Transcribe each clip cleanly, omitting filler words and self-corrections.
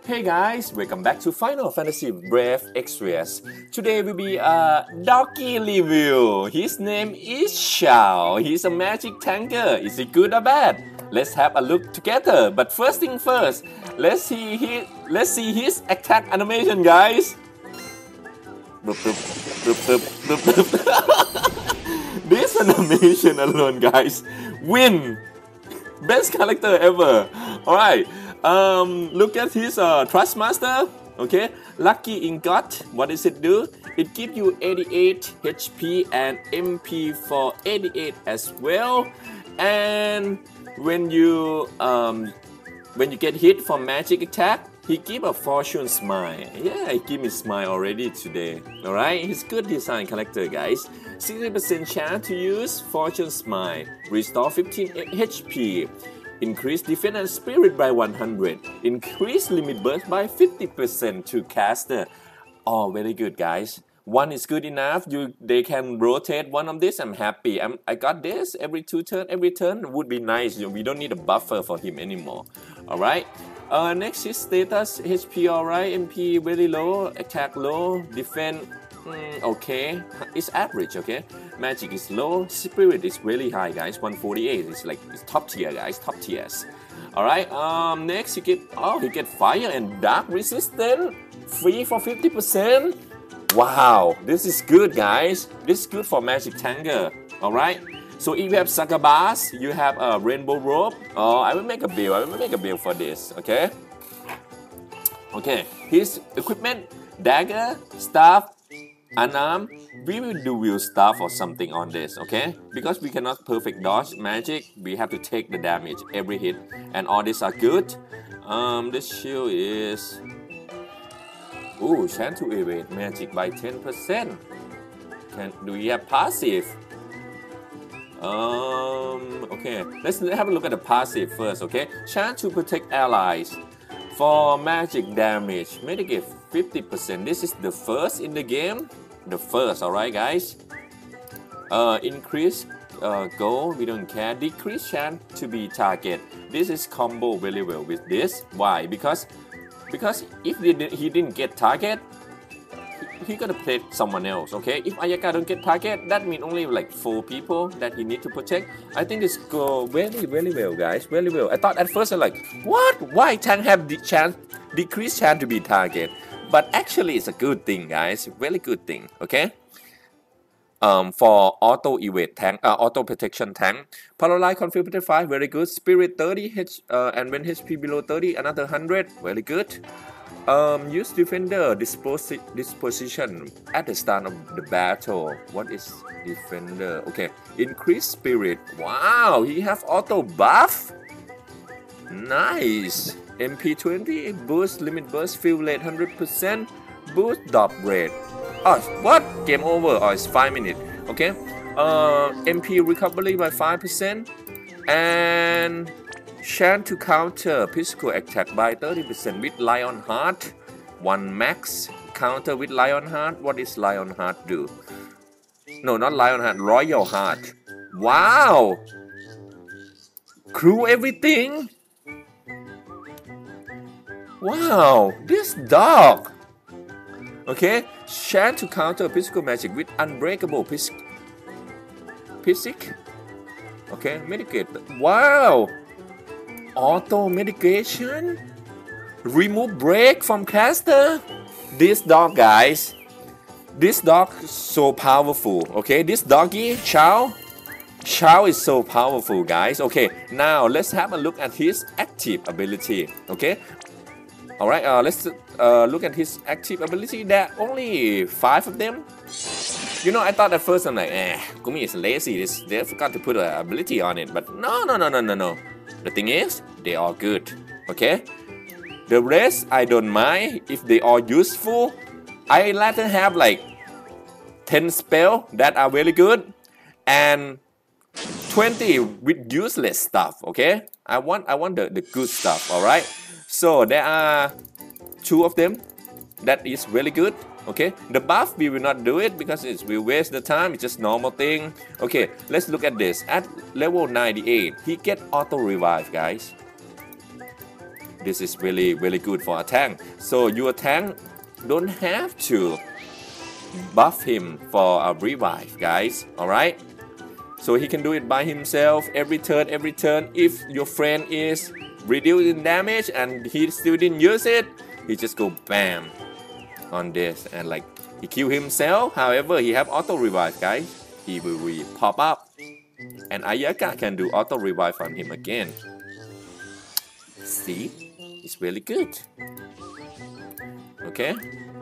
Hey guys, welcome back to Final Fantasy Brave Exvius. Today will be a Dogy review. His name is Chow. He's a magic tanker. Is he good or bad? Let's have a look together. But first thing first, let's see his attack animation, guys. This animation alone, guys, win. Best character ever. Alright. Look at his Trust Master. Okay, Lucky Ingot. What does it do? It gives you 88 HP and MP for 88 as well. And when you get hit from magic attack, he give a fortune smile. Yeah, he give me smile already today. Alright, he's good design character, guys. 60% chance to use fortune smile. Restore 15 HP. Increase defense and spirit by 100. Increase limit burst by 50% to caster. Oh, very good, guys. One is good enough. They can rotate one of this. I'm happy. I got this every turn would be nice. We don't need a buffer for him anymore. All right. Next is status. HP alright. MP very low. Attack low. Defense okay. It's average. Okay. Magic is low. Spirit is really high, guys. 148. It's top tier, guys. Top tiers. All right. Next you get he get fire and dark resistant. Free for 50%. Wow. This is good, guys. This is good for magic tanker. All right. So if you have Sakabas, you have a rainbow robe. Oh, I will make a build. I will make a build for this. Okay. Okay. His equipment: dagger, staff, unarmed. We will do wheel staff or something on this. Okay. Because we cannot perfect dodge magic, we have to take the damage every hit, and all these are good. This shield is chance to evade magic by 10%. Do we have passive? Okay, let's have a look at the passive first, okay? Chance to protect allies. For magic damage, mitigate 50%. This is the first in the game. The first, alright, guys? Increase goal, we don't care. Decrease chance to be target. This is combo very well with this. Why? Because if he didn't get target, he gonna play someone else, okay? If Ayaka don't get target, that means only like 4 people that he need to protect. I think this go very well, guys. Very well. I thought at first I'm like, what? Why tank have the chance, decreased chance to be target? But actually, it's a good thing, guys. Very good thing, okay? For auto evade tank, auto protection tank, paralyze confirmed 5, very good. Spirit 30, and when HP below 30, another 100, very good. Use defender disposition at the start of the battle. What is defender? Okay, increase spirit. Wow, he have auto buff. Nice. MP 20, boost limit burst, fill rate 100%, boost drop rate. Oh, what? Game over. Oh, it's 5 minutes. Okay. MP recovery by 5%, and chance to counter physical attack by 30% with Lion Heart. 1 max. Counter with Lion Heart. What does Lion Heart do? No, not Lion Heart. Royal Heart. Wow. Crew everything. Wow. This dog. Okay. Chance to counter physical magic with unbreakable physic. Okay. Medicate. Wow. Auto medication. Remove break from caster. This dog, guys. This dog is so powerful. Okay. This doggy, Chow is so powerful, guys. Okay. Now let's have a look at his active ability. Okay. Alright, let's look at his active ability. There are only 5 of them. You know, I thought at first I'm like, Gumi is lazy. They forgot to put an ability on it. But no. The thing is, they are good. Okay? The rest, I don't mind. If they are useful, I rather have like 10 spells that are really good and 20 with useless stuff. Okay? I want the good stuff. Alright? So there are 2 of them that is really good. Okay, the buff we will not do it because it will waste the time. It's just normal thing. Okay, let's look at this. At level 98, he get auto revive, guys. This is really good for a tank. So your tank don't have to buff him for a revive, guys. Alright? So he can do it by himself every turn. If your friend is reducing damage and he still didn't use it, he just go bam on this and like he kill himself. However, he have auto revive, guys. He will pop up and Ayaka can do auto revive on him again. See? It's really good. Okay?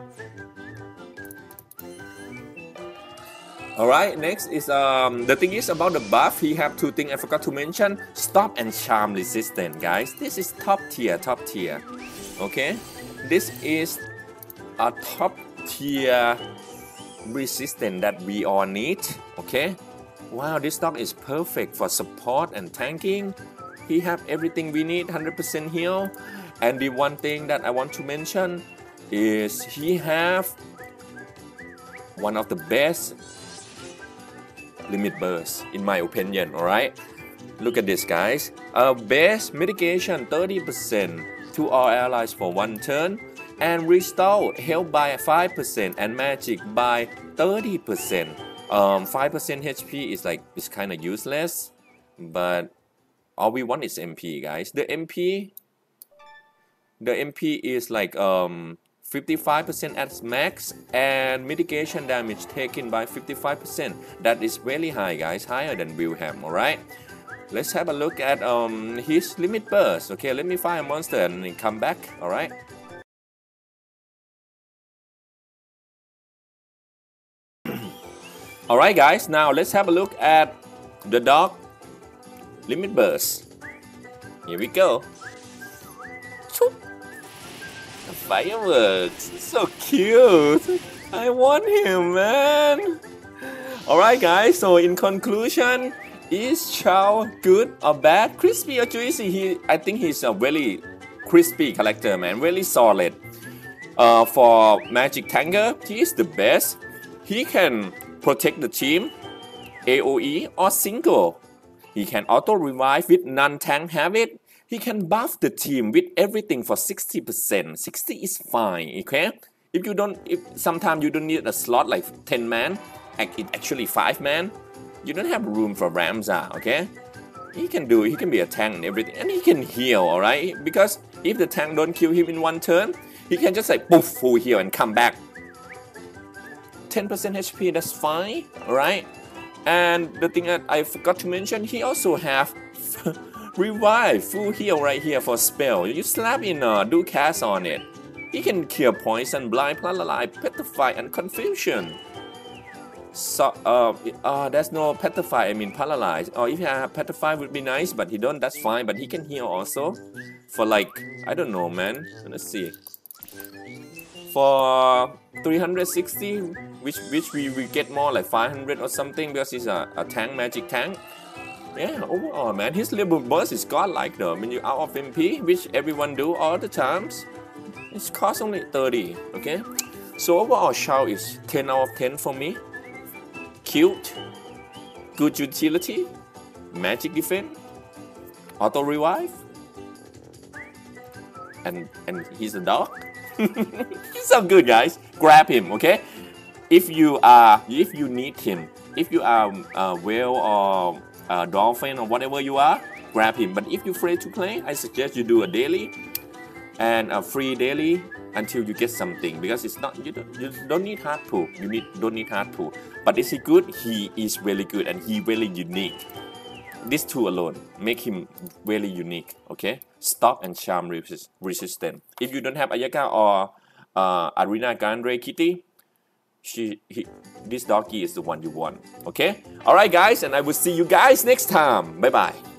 Alright, next is the thing is about the buff. He have two things I forgot to mention. Stop and charm resistance, guys. This is top tier. Okay? This is a top tier resistance that we all need. Okay? Wow, this dog is perfect for support and tanking. He have everything we need, 100% heal. And the one thing that I want to mention is he have one of the best limit burst in my opinion. Alright, look at this, guys. Base mitigation 30% to all allies for 1 turn, and restore health by 5% and magic by 30%. 5% HP is like, it's kind of useless, but all we want is MP, guys. The MP is like 55% at max, and mitigation damage taken by 55%. That is really high, guys, higher than Wilhelm. Alright, let's have a look at his limit burst. Okay, let me find a monster and then come back. Alright, alright guys, now let's have a look at the dog limit burst. Here we go. Fireworks, so cute. I want him, man. Alright guys, so in conclusion, is Chow good or bad, crispy or juicy? I think he's a very crispy character, man, really solid. For magic tanker, he is the best. He can protect the team, AoE or single. He can auto revive with non-tank habit. He can buff the team with everything for 60%. 60 is fine, okay? If sometimes you don't need a slot like 10 man, actually 5 man, you don't have room for Ramza, okay? He can be a tank and everything, and he can heal, alright? Because if the tank don't kill him in 1 turn, he can just like poof, full heal and come back. 10% HP, that's fine, alright? And the thing that I forgot to mention, he also have revive, full heal right here for spell. You slap in do cast on it. He can cure poison, blind, paralyze, petrify, and confusion. So there's no petrify, I mean paralyze. Or if you have petrify would be nice, but he don't, that's fine. But he can heal also. For like, I don't know, man. Let's see. For 360, which we get more like 500 or something, because he's a tank, magic tank. Yeah, overall, man, his level burst is godlike though. When you out of MP, which everyone do all the times, it's cost only 30, okay? So overall, Chow is 10 out of 10 for me. Cute, good utility, magic defense, auto revive, and he's a dog. He's so good, guys. Grab him, okay? If you need him, if you are whale or dolphin or whatever you are, grab him. But if you're afraid to play, I suggest you do a daily and a free daily until you get something, because it's not, you don't need hard pull. Don't need hard pull. But is he good? He is really good, and he really unique. These two alone make him really unique. Okay, stop and charm resistant. If you don't have Ayaka or Arena Grande Kitty, this doggy is the one you want. Okay, alright guys, and I will see you guys next time. Bye bye.